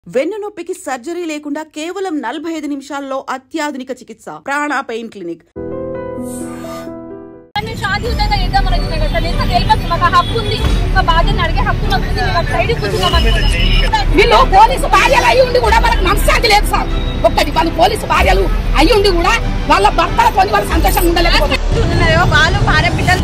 వెన్నునొప్పికి surgery లేకుండా కేవలం 45 నిమిషాల్లో అత్యాధునిక చికిత్స ప్రాణ పెయిన్ క్లినిక్. వీళ్ళు పోలీసు భార్యలు అయ్యి ఉండి కూడా వాళ్ళకి మనశ్శాంతి లేదు సార్. ఒక్కటి వాళ్ళు పోలీసు భార్యలు అయ్యి ఉండి కూడా వాళ్ళ భర్తలతో వాళ్ళు సంతోషంగా ఉండలేకపోతున్నారు. వాళ్ళు భార్య బిడ్డలతో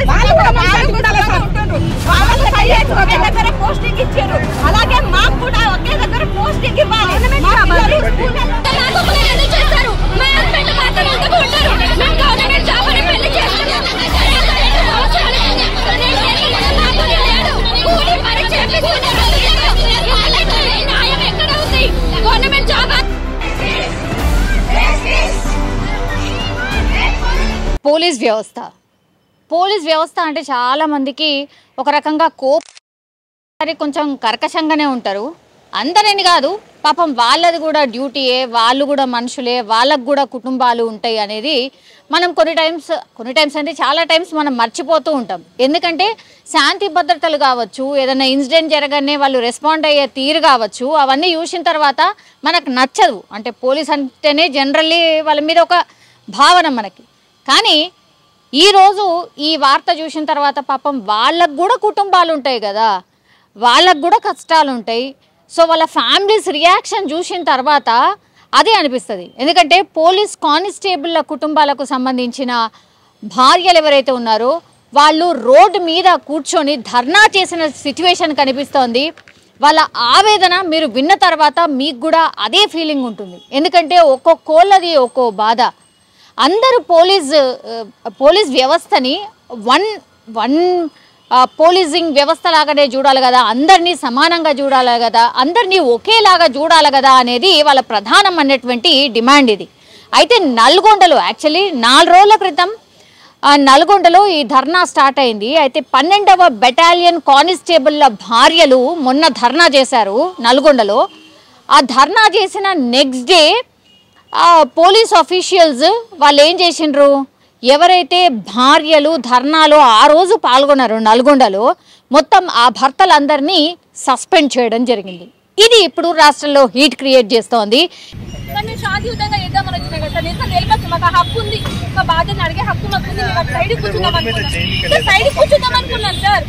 పోస్టింగ్ ఇచ్చారు. అలాగే మాకు కూడా ఒకే దగ్గర పోస్టింగ్ ఇవ్వాలి. పోలీస్ వ్యవస్థ అంటే చాలా మందికి ఒక రకంగా కొంచెం కర్కశంగానే ఉంటారు. అందరని కాదు, పాపం వాళ్ళది కూడా డ్యూటీయే, వాళ్ళు కూడా మనుషులే, వాళ్ళకు కూడా కుటుంబాలు ఉంటాయి అనేది మనం కొన్ని టైమ్స్ అంటే చాలా టైమ్స్ మనం మర్చిపోతూ ఉంటాం. ఎందుకంటే శాంతి భద్రతలు కావచ్చు, ఏదైనా ఇన్సిడెంట్ జరగనే వాళ్ళు రెస్పాండ్ అయ్యే తీరు కావచ్చు, అవన్నీ చూసిన తర్వాత మనకు నచ్చదు. అంటే పోలీస్ అంటేనే జనరల్లీ వాళ్ళ మీద ఒక భావన మనకి. కానీ ఈరోజు ఈ వార్త చూసిన తర్వాత పాపం వాళ్ళకు కూడా కుటుంబాలు ఉంటాయి కదా, వాళ్ళకు కూడా కష్టాలు ఉంటాయి. సో వాళ్ళ ఫ్యామిలీస్ రియాక్షన్ చూసిన తర్వాత అదే అనిపిస్తుంది. ఎందుకంటే పోలీస్ కానిస్టేబుల్ల కుటుంబాలకు సంబంధించిన భార్యలు ఎవరైతే ఉన్నారో వాళ్ళు రోడ్డు మీద కూర్చొని ధర్నా చేసిన సిచ్యువేషన్ కనిపిస్తోంది. వాళ్ళ ఆవేదన మీరు విన్న తర్వాత మీకు కూడా అదే ఫీలింగ్ ఉంటుంది. ఎందుకంటే ఒక్కొక్కళ్ళది ఒక్కో బాధ. అందరూ పోలీస్ వ్యవస్థని వన్ పోలీసింగ్ వ్యవస్థ లాగానే చూడాలి కదా, అందరినీ సమానంగా చూడాలి కదా, అందరినీ ఒకేలాగా చూడాలి కదా అనేది వాళ్ళ ప్రధానం అన్నటువంటి డిమాండ్ ఇది. అయితే నల్గొండలో యాక్చువల్లీ 4 రోజుల క్రితం నల్గొండలో ఈ ధర్నా స్టార్ట్ అయింది. అయితే 12వ బెటాలియన్ కానిస్టేబుల్ల భార్యలు మొన్న ధర్నా చేశారు నల్గొండలో. ఆ ధర్నా చేసిన నెక్స్ట్ డే పోలీస్ ఆఫీషియల్స్ వాళ్ళు ఏం చేసిండ్రు, ఎవరైతే భార్యలు ధర్నాలో ఆ రోజు పాల్గొన్నారో నల్గొండలో మొత్తం ఆ భర్తలందరినీ సస్పెండ్ చేయడం జరిగింది. ఇది ఇప్పుడు రాష్ట్రంలో హీట్ క్రియేట్ చేస్తోంది. శాంతియుతంగా చేద్దామని వచ్చినా కదా సార్. ఎంత నిలబడి మాకు హక్కు ఉంది, మా బాధ్యతను అడిగే హక్కు మాకు ఉంది. మేము సైడ్ కూర్చుందాం అనుకున్నాను సార్.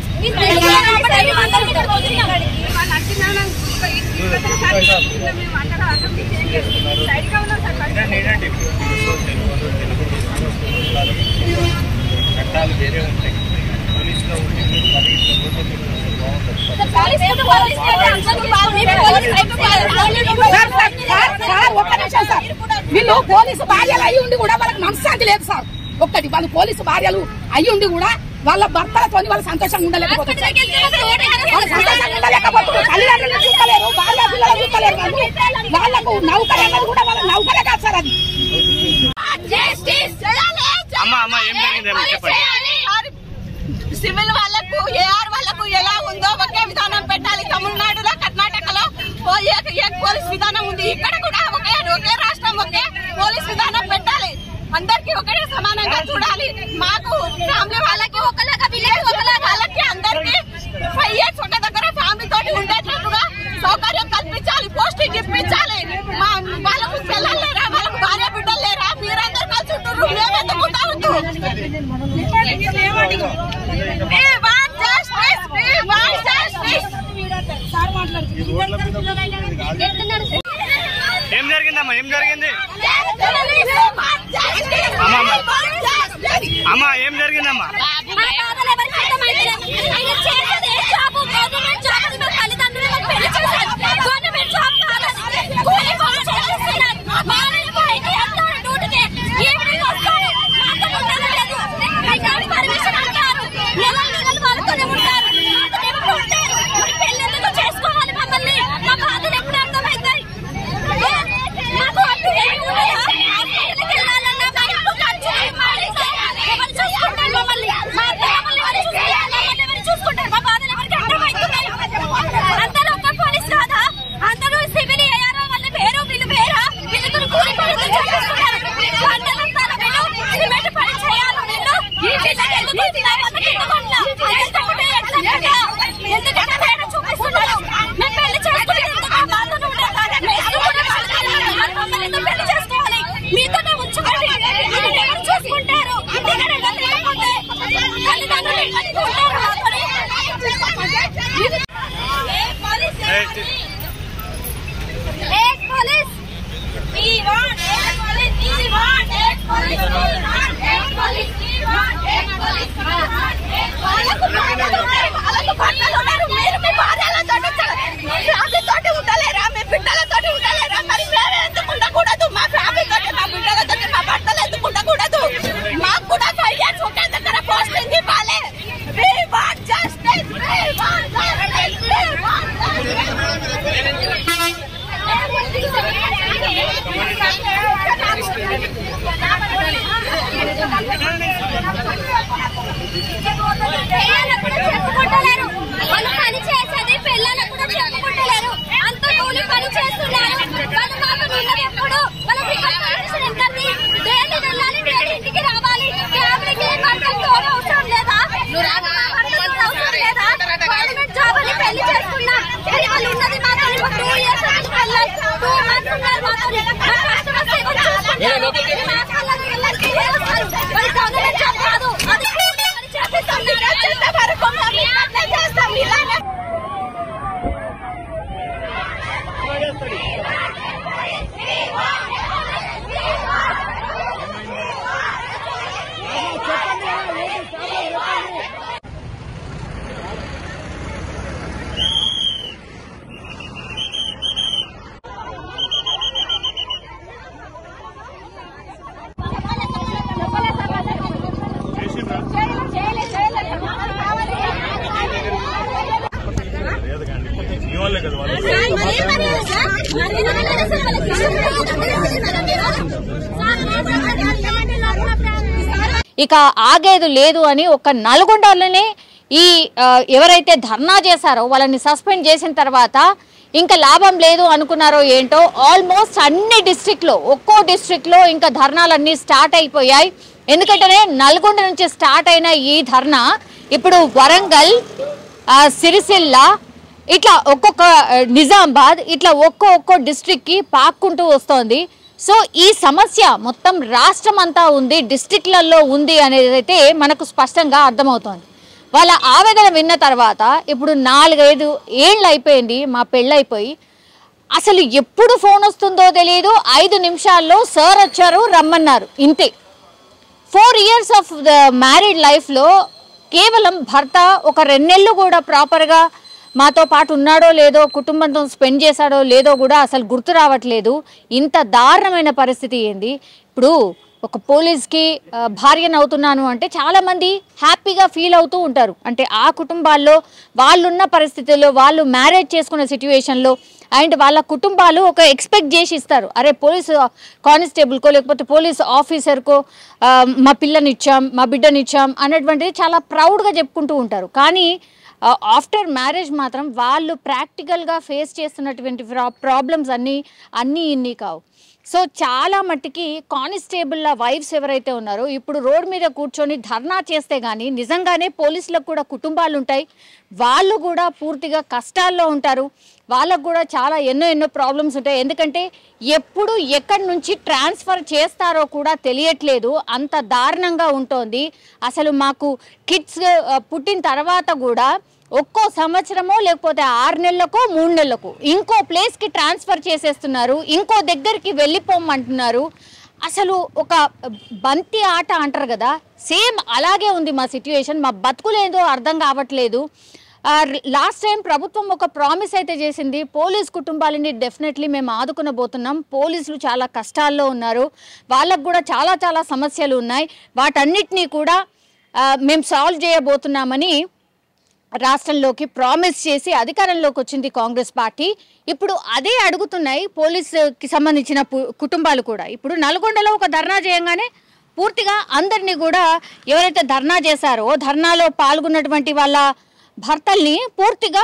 చట్టాలు వేరే ఉంటాయి. పోలీసులో వీళ్ళు పోలీసు భార్యలు అయ్యి ఉండి కూడా వాళ్ళకి మనశ్శాంతి లేదు సార్. ఒక్కటి వాళ్ళు పోలీసు భార్యలు అయ్యి ఉండి కూడా వాళ్ళ భర్తలతో వాళ్ళు సంతోషంగా ఉండలేకపోతున్నారు. తల్లిదండ్రులు చూస్తలేరు, భార్య పిల్లలు చూస్తలేరు. వాళ్ళకు నౌకరీ అన్నది కూడా వాళ్ళ నౌకరే కాదు సార్. అది సివిల్ వాళ్ళకు ఏఆర్ వాళ్ళకు ఎలా ఉందో ఒకే విధానం పెట్టాలి. తమిళనాడులో కర్ణాటకలో పోలీస్ విధానం ఉంది, ఇక్కడ కూడా ఒకే రాష్ట్రం ఒకే పోలీస్ విధానం పెట్టాలి. అందరికి ఒకటే సమానంగా చూడాలి. మాకు ఫ్యామిలీ వాళ్ళకి ఒకలాగా, విలేజ్ ఒకలాగా, వాళ్ళకి అందరికి 5 years ఒక దగ్గర ఫ్యామిలీ తోటి ఉండేటట్టుగా సౌకర్యం కల్పించాలి. పోస్టింగ్ ఇప్పించాలి. వాళ్ళకు పిల్లలు లేరా, వాళ్ళకు భార్య బిడ్డలు లేరా, మీరందరూ కలిసి ఉంటున్నారు. మేమెందుకు ఉండవద్దు? ఏం జరిగిందమ్మా? ఏం జరిగింది అమ్మా? ఏం జరిగిందమ్మా? ఇక ఆగేది లేదు అని ఒక నల్గొండలోనే ఈ ఎవరైతే ధర్నా చేశారో వాళ్ళని సస్పెండ్ చేసిన తర్వాత ఇంకా లాభం లేదు అనుకున్నారో ఏంటో ఆల్మోస్ట్ అన్ని డిస్ట్రిక్ట్లో ఒక్కో డిస్ట్రిక్ట్లో ఇంకా ధర్నాలన్నీ స్టార్ట్ అయిపోయాయి. ఎందుకంటే నల్గొండ నుంచి స్టార్ట్ అయిన ఈ ధర్నా ఇప్పుడు వరంగల్, సిరిసిల్ల, ఇట్లా ఒక్కొక్క నిజామాబాద్, ఇట్లా ఒక్కో డిస్ట్రిక్ట్కి పాక్కుంటూ వస్తోంది. సో ఈ సమస్య మొత్తం రాష్ట్రం అంతా ఉంది, డిస్ట్రిక్ట్లలో ఉంది అనేది అయితే మనకు స్పష్టంగా అర్థమవుతోంది. వాళ్ళ ఆవేదన విన్న తర్వాత ఇప్పుడు 4-5 ఏళ్ళు అయిపోయింది మా పెళ్ళైపోయి, అసలు ఎప్పుడు ఫోన్ వస్తుందో తెలియదు. 5 నిమిషాల్లో సార్ వచ్చారు, రమ్మన్నారు, ఇంతే. 4 years ఆఫ్ ద మ్యారీడ్ లైఫ్లో కేవలం భర్త ఒక 2 నెలలు కూడా ప్రాపర్గా మాతో పాటు ఉన్నాడో లేదో, కుటుంబంతో స్పెండ్ చేశాడో లేదో కూడా అసలు గుర్తు రావట్లేదు. ఇంత దారుణమైన పరిస్థితి ఏంది? ఇప్పుడు ఒక పోలీస్కి భార్యను అవుతున్నాను అంటే చాలామంది హ్యాపీగా ఫీల్ అవుతూ ఉంటారు. అంటే ఆ కుటుంబాల్లో వాళ్ళున్న పరిస్థితుల్లో, వాళ్ళు మ్యారేజ్ చేసుకున్న సిచ్యువేషన్లో అండ్ వాళ్ళ కుటుంబాలు ఒక ఎక్స్పెక్ట్ చేసి ఇస్తారు, అరే పోలీసు కానిస్టేబుల్కో లేకపోతే పోలీస్ ఆఫీసర్కో మా పిల్లనిచ్చాం, మా బిడ్డనిచ్చాం అన్నటువంటిది చాలా ప్రౌడ్గా చెప్పుకుంటూ ఉంటారు. కానీ ఆఫ్టర్ మ్యారేజ్ మాత్రం వాళ్ళు ప్రాక్టికల్గా ఫేస్ చేస్తున్నటువంటి ప్రాబ్లమ్స్ అన్నీ ఇన్ని కావు. సో చాలా మట్టికి కానిస్టేబుల్ల వైఫ్స్ ఎవరైతే ఉన్నారో ఇప్పుడు రోడ్ మీద కూర్చొని ధర్నా చేస్తే కానీ నిజంగానే పోలీసులకు కూడా కుటుంబాలు ఉంటాయి, వాళ్ళు కూడా పూర్తిగా కష్టాల్లో ఉంటారు, వాళ్ళకు కూడా చాలా ఎన్నో ప్రాబ్లమ్స్ ఉంటాయి. ఎందుకంటే ఎప్పుడు ఎక్కడి నుంచి ట్రాన్స్ఫర్ చేస్తారో కూడా తెలియట్లేదు, అంత దారుణంగా ఉంటుంది. అసలు మాకు కిడ్స్ పుట్టిన తర్వాత కూడా ఒక్కో సంవత్సరమో లేకపోతే 6 నెలలకో 3 నెలలకు ఇంకో ప్లేస్కి ట్రాన్స్ఫర్ చేసేస్తున్నారు, ఇంకో దగ్గరికి వెళ్ళిపోమంటున్నారు. అసలు ఒక బంతి ఆట అంటారు కదా, సేమ్ అలాగే ఉంది మా సిచ్యువేషన్. మా బతుకులేదో అర్థం కావట్లేదు. లాస్ట్ టైం ప్రభుత్వం ఒక ప్రామిస్ అయితే చేసింది, పోలీస్ కుటుంబాలని డెఫినెట్లీ మేము ఆదుకునబోతున్నాం, పోలీసులు చాలా కష్టాల్లో ఉన్నారు, వాళ్ళకు కూడా చాలా సమస్యలు ఉన్నాయి, వాటన్నిటినీ కూడా మేము సాల్వ్ చేయబోతున్నామని రాష్ట్రంలోకి ప్రామిస్ చేసి అధికారంలోకి వచ్చింది కాంగ్రెస్ పార్టీ. ఇప్పుడు అదే అడుగుతున్నాయి పోలీసుకి సంబంధించిన కుటుంబాలు కూడా. ఇప్పుడు నల్గొండలో ఒక ధర్నా చేయంగానే పూర్తిగా అందరినీ కూడా ఎవరైతే ధర్నా చేశారో ధర్నాలో పాల్గొన్నటువంటి వాళ్ళ భర్తల్ని పూర్తిగా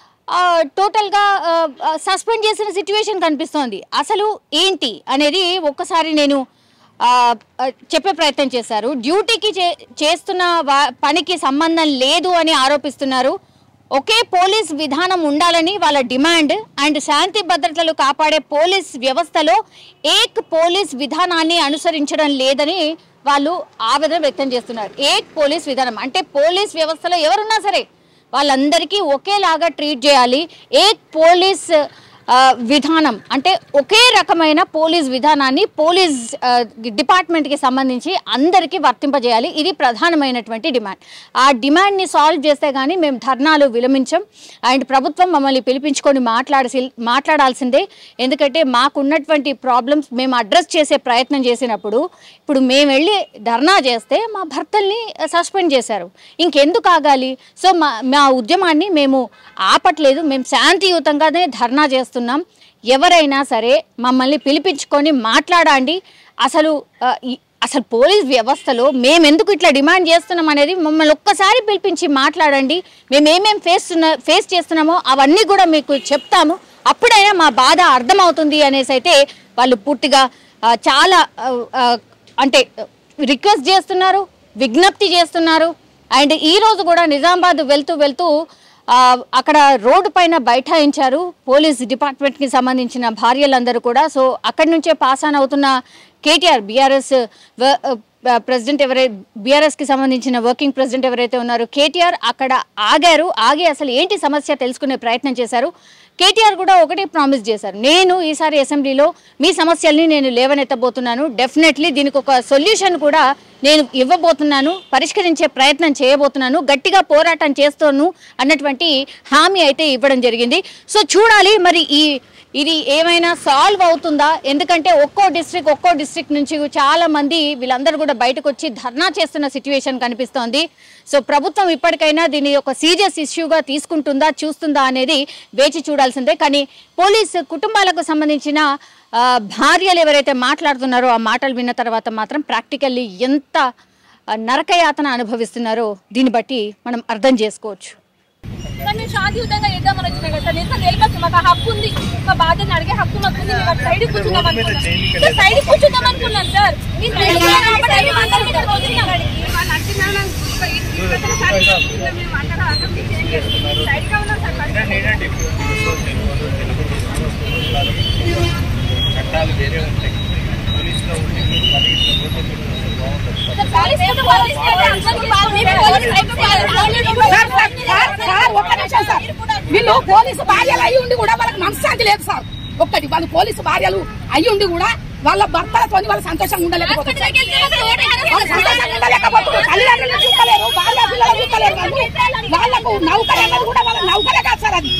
టోటల్గా సస్పెండ్ చేసిన సిచ్యువేషన్ కనిపిస్తోంది. అసలు ఏంటి అనేది ఒక్కసారి నేను చెప్పే ప్రయత్నం చేశారు. డ్యూటీకి చేస్తున్న పనికి సంబంధం లేదు అని ఆరోపిస్తున్నారు. ఒకే పోలీస్ విధానం ఉండాలని వాళ్ళ డిమాండ్ అండ్ శాంతి భద్రతలు కాపాడే పోలీస్ వ్యవస్థలో ఏక్ పోలీస్ విధానాన్ని అనుసరించడం లేదని వాళ్ళు ఆవేదన వ్యక్తం చేస్తున్నారు. ఏక్ పోలీస్ విధానం అంటే పోలీస్ వ్యవస్థలో ఎవరున్నా సరే వాళ్ళందరికీ ఒకేలాగా ట్రీట్ చేయాలి. ఏక్ పోలీస్ విధానం అంటే ఒకే రకమైన పోలీస్ విధానాన్ని పోలీస్ డిపార్ట్మెంట్కి సంబంధించి అందరికీ వర్తింపజేయాలి. ఇది ప్రధానమైనటువంటి డిమాండ్. ఆ డిమాండ్ని సాల్వ్ చేస్తే కానీ మేము ధర్నాలు విరమించం అండ్ ప్రభుత్వం మమ్మల్ని పిలిపించుకొని మాట్లాడాల్సిందే. ఎందుకంటే మాకున్నటువంటి ప్రాబ్లమ్స్ మేము అడ్రస్ చేసే ప్రయత్నం చేసినప్పుడు ఇప్పుడు మేము వెళ్ళి ధర్నా చేస్తే మా భర్తల్ని సస్పెండ్ చేశారు. ఇంకెందుకు ఆగాలి? సో మా ఉద్యమాన్ని మేము ఆపట్లేదు. మేము శాంతియుతంగానే ధర్నా చేస్తున్నాం. ఎవరైనా సరే మమ్మల్ని పిలిపించుకొని మాట్లాడండి. అసలు పోలీస్ వ్యవస్థలో మేమెందుకు ఇట్లా డిమాండ్ చేస్తున్నాం అనేది మమ్మల్ని ఒక్కసారి పిలిపించి మాట్లాడండి. మేము ఏమేమి ఫేస్ చేస్తున్నామో అవన్నీ కూడా మీకు చెప్తాము. అప్పుడైనా మా బాధ అర్థమవుతుంది అనేసి అయితే వాళ్ళు పూర్తిగా చాలా అంటే రిక్వెస్ట్ చేస్తున్నారు, విజ్ఞప్తి చేస్తున్నారు. అండ్ ఈరోజు కూడా నిజామాబాద్ వెళ్తూ అక్కడ రోడ్డు పైన బైఠాయించారు పోలీస్ డిపార్ట్మెంట్కి సంబంధించిన భార్యలందరూ కూడా. సో అక్కడి నుంచే పాస్ ఆన్ అవుతున్న కేటీఆర్ బీఆర్ఎస్ ప్రెసిడెంట్ బీఆర్ఎస్కి సంబంధించిన వర్కింగ్ ప్రెసిడెంట్ ఎవరైతే ఉన్నారో కేటీఆర్ అక్కడ ఆగి అసలు ఏంటి సమస్య తెలుసుకునే ప్రయత్నం చేశారు. కేటీఆర్ కూడా ఒకటి ప్రామిస్ చేశారు, నేను ఈసారి అసెంబ్లీలో మీ సమస్యల్ని నేను లేవనెత్తబోతున్నాను, డెఫినెట్లీ దీనికి ఒక సొల్యూషన్ కూడా నేను ఇవ్వబోతున్నాను, పరిష్కరించే ప్రయత్నం చేయబోతున్నాను, గట్టిగా పోరాటం చేస్తాను అన్నటువంటి హామీ అయితే ఇవ్వడం జరిగింది. సో చూడాలి మరి ఇది ఏమైనా సాల్వ్ అవుతుందా? ఎందుకంటే ఒక్కో డిస్ట్రిక్ట్ నుంచి చాలా మంది వీళ్ళందరూ కూడా బయటకు వచ్చి ధర్నా చేస్తున్న సిచ్యువేషన్ కనిపిస్తోంది. సో ప్రభుత్వం ఇప్పటికైనా దీన్ని ఒక సీరియస్ ఇష్యూగా తీసుకుంటుందా చూస్తుందా అనేది వేచి చూడాల్సిందే. కానీ పోలీసు కుటుంబాలకు సంబంధించిన భార్యలు ఎవరైతే మాట్లాడుతున్నారో ఆ మాటలు విన్న తర్వాత మాత్రం ప్రాక్టికల్లీ ఎంత నరకయాతన అనుభవిస్తున్నారో దీన్ని బట్టి మనం అర్థం చేసుకోవచ్చు. మేము శాంతియుతంగా చేద్దామని వచ్చినాం కదా సార్. ఎంత నిలబడి మాకు హక్కు ఉంది, మా బాధని అడిగే హక్కు మాకు ఉంది. మేము సైడ్ కూర్చుందాం అనుకున్నాం, సైడ్ కూర్చుందాం అనుకున్నాం సార్. చట్టాలు వేరే ఉంటాయి. పోలీసులో వీళ్ళు పోలీసు భార్యలు అయ్యి ఉండి కూడా వాళ్ళకి మనశ్శాంతి లేదు సార్. ఒక్కటి వాళ్ళు పోలీసు భార్యలు అయ్యి ఉండి కూడా వాళ్ళ భర్తలతో వాళ్ళు సంతోషంగా ఉండలేకపోతున్నారు. తల్లిదండ్రులు చూస్తలేరు, భార్య పిల్లలు చూస్తలేరు. వాళ్ళకు నౌకరీ అన్నది కూడా వాళ్ళ నౌకరే కాదు సార్. అది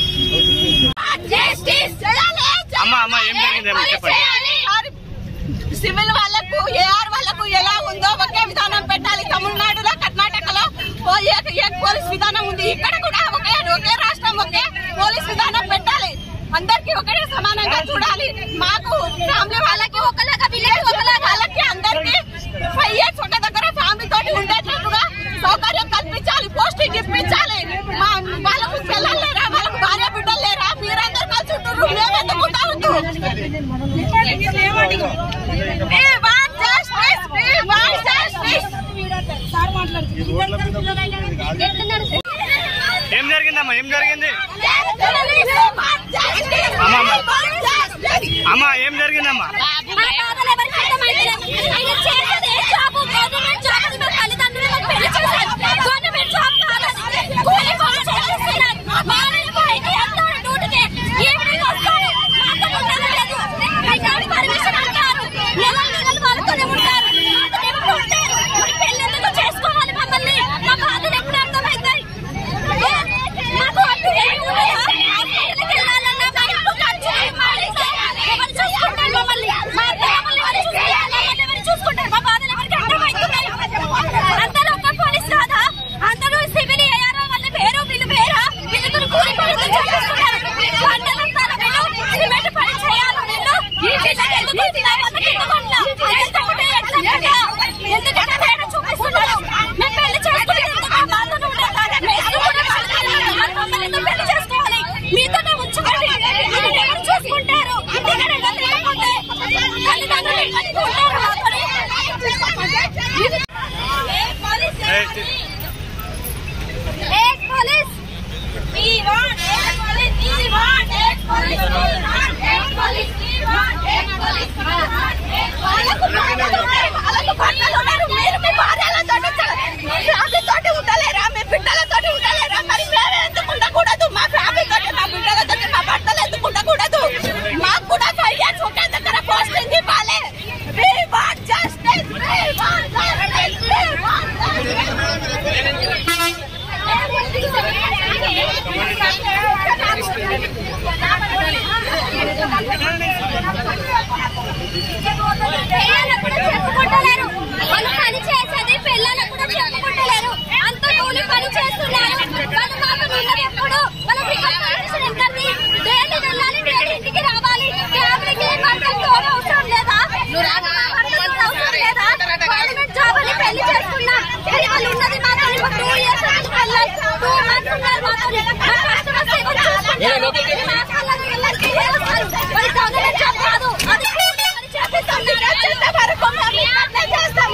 సివిల్ వాళ్ళకు ఏఆర్ వాళ్ళకు ఎలా ఉందో ఒకే విధానం పెట్టాలి. తమిళనాడులో కర్ణాటకలో పోలీస్ విధానం ఉంది, ఇక్కడ కూడా ఒకే రాష్ట్రం ఒకే పోలీస్ విధానం పెట్టాలి. అందరికి ఒకటే సమానంగా చూడాలి. మాకు ఫ్యామిలీ వాళ్ళకి ఒకలాగా, విలేజ్ ఒకలాగా, వాళ్ళకి అందరికి 5 years ఒక దగ్గర ఫ్యామిలీ తోటి ఉండేటట్టుగా సౌకర్యం కల్పించాలి, పోస్టింగ్ ఇప్పించాలి. వాళ్ళకు పిల్లలు లేరా, వాళ్ళకు భార్య బిడ్డలు లేరా? మీరందరూ కలిసి ఉంటున్నారు, మేమెందుకు ఉండవద్దు? ఏం జరిగిందమ్మా? ఏం జరిగింది అమ్మా? ఏం జరిగిందమ్మా? చెప్పుకుంటలేరు, వాళ్ళు పని చేసేది పిల్లలకు కూడా చెప్పుకుంటలేరు. అంత కూలి పని చేస్తున్నారు. వాళ్ళు మాకు ఉన్నది ఎప్పుడు వాళ్ళకి డైలీ వెళ్ళాలి, డైలీ ఇంటికి రావాలి. ఫ్యామిలీకి భర్తకు అవసరం లేదా? అవసరం లేదా? గవర్నమెంట్ జాబ్ అని పెళ్లి చేస్తున్నా. వాళ్ళు ఉన్నది మాతో 2 years 2 months ఉన్నారు మాతో. వాళ్ళు గవర్నమెంట్ జాబ్ కాదు, అది చేస్తాం.